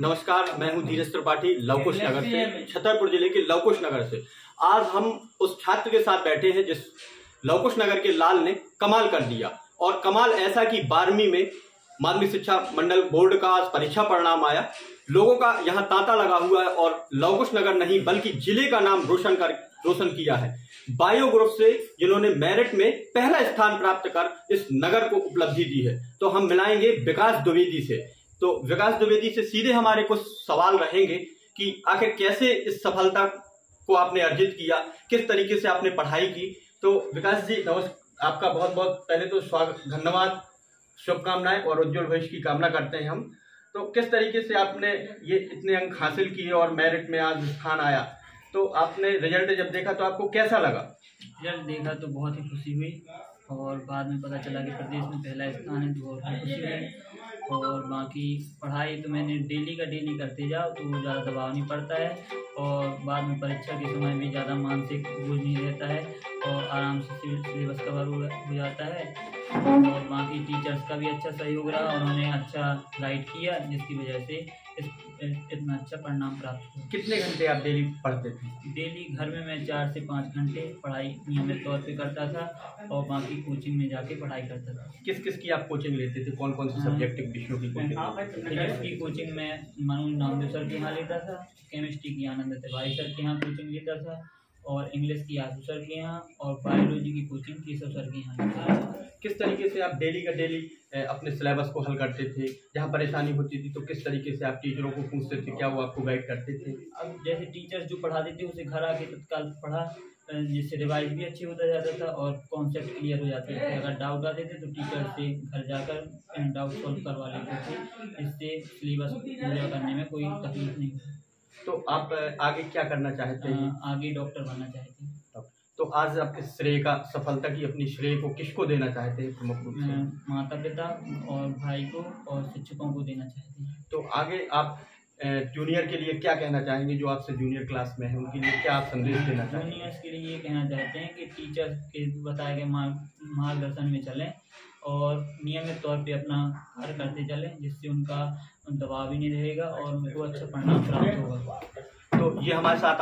नमस्कार, मैं हूं धीरज त्रिपाठी लवकुश नगर से, छतरपुर जिले के लवकुश नगर से। आज हम उस छात्र के साथ बैठे हैं जिस लवकुश नगर के लाल ने कमाल कर दिया। और कमाल ऐसा कि 12वीं में माध्यमिक शिक्षा मंडल बोर्ड का आज परीक्षा परिणाम आया। लोगों का यहाँ तांता लगा हुआ है और लवकुश नगर नहीं बल्कि जिले का नाम रोशन किया है बायो ग्रुप से, जिन्होंने मेरिट में पहला स्थान प्राप्त कर इस नगर को उपलब्धि दी है। तो हम मिलाएंगे विकास द्विवेदी से। तो विकास द्विवेदी से सीधे हमारे कुछ सवाल रहेंगे कि आखिर कैसे इस सफलता को आपने अर्जित किया, किस तरीके से आपने पढ़ाई की। तो विकास जी नमस्कार, आपका बहुत बहुत पहले तो स्वागत, धन्यवाद, शुभकामनाएं और उज्जवल भविष्य की कामना करते हैं हम। तो किस तरीके से आपने ये इतने अंक हासिल किए और मेरिट में आज स्थान आया, तो आपने रिजल्ट जब देखा तो आपको कैसा लगा? रिजल्ट देखा तो बहुत ही खुशी हुई और बाद में पता चला कि प्रदेश में पहला स्थान है तो बहुत खुशी हुई। और बाकी पढ़ाई तो मैंने डेली का डेली करते जाओ तो ज़्यादा दबाव नहीं पड़ता है और बाद में परीक्षा के समय भी ज़्यादा मानसिक बोझ नहीं रहता है और आराम से सिलेबस कवर हो जाता है। और बाकी टीचर्स का भी अच्छा सहयोग रहा, उन्होंने अच्छा गाइड किया जिसकी वजह से इतना अच्छा परिणाम प्राप्त हुआ। कितने घंटे आप डेली पढ़ते थे? डेली घर में मैं 4 से 5 घंटे पढ़ाई नियमित तौर पे करता था और बाकी कोचिंग में जाके पढ़ाई करता था। किस किस की आप कोचिंग लेते थे? कौन कौन से सब्जेक्टिव विषयों की कोचिंग? फिजिक्स की कोचिंग में मनोज नामदेव सर के यहाँ लेता था, केमिस्ट्री की आनंद तिवारी सर के यहाँ कोचिंग लेता था और इंग्लिश की आशु सर के यहाँ और बायोलॉजी की कोचिंग केशव सर के यहाँ लेता था। किस तरीके से आप डेली का डेली अपने सिलेबस को हल करते थे? जहाँ परेशानी होती थी तो किस तरीके से आप टीचरों को पूछते थे, क्या वो आपको गाइड करते थे? अब जैसे टीचर्स जो पढ़ाते थे उसे घर आके तत्काल पढ़ा, जिससे रिवाइज भी अच्छी होता जाता था और कॉन्सेप्ट क्लियर हो जाते थे। अगर डाउट आते थे तो टीचर से घर जाकर डाउट सॉल्व करवा लेते थे, इससे सिलेबस पूरा करने में कोई तकलीफ नहीं हुई। तो आप आगे क्या करना चाहते हैं? आगे डॉक्टर बनना चाहते हैं। तो आज आप इस श्रेय का, सफलता की अपनी श्रेय को किसको देना चाहते हैं प्रमुख रूप से? माता पिता और भाई को और शिक्षकों को देना चाहते हैं। तो आगे आप जूनियर के लिए क्या कहना चाहेंगे, जो आपसे जूनियर क्लास में है, उनके लिए क्या आप संदेश देना चाहेंगे? जूनियर्स के लिए ये कहना चाहते हैं कि टीचर्स के बताए गए मार्गदर्शन में चलें और नियमित तौर पे अपना कार्य करते चलें, जिससे उनका दबाव भी नहीं रहेगा और उनको अच्छा परिणाम प्राप्त होगा। तो ये हमारे साथ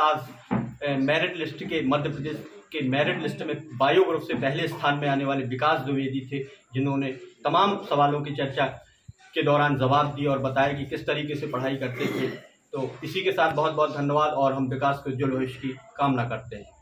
आज मेरिट लिस्ट के, मध्य प्रदेश के मेरिट लिस्ट में बायो ग्रुप से पहले स्थान में आने वाले विकास द्विवेदी थे, जिन्होंने तमाम सवालों की चर्चा के दौरान जवाब दिए और बताया कि किस तरीके से पढ़ाई करते थे। तो इसी के साथ बहुत बहुत धन्यवाद और हम विकास के उज्जवल भविष्य की कामना करते हैं।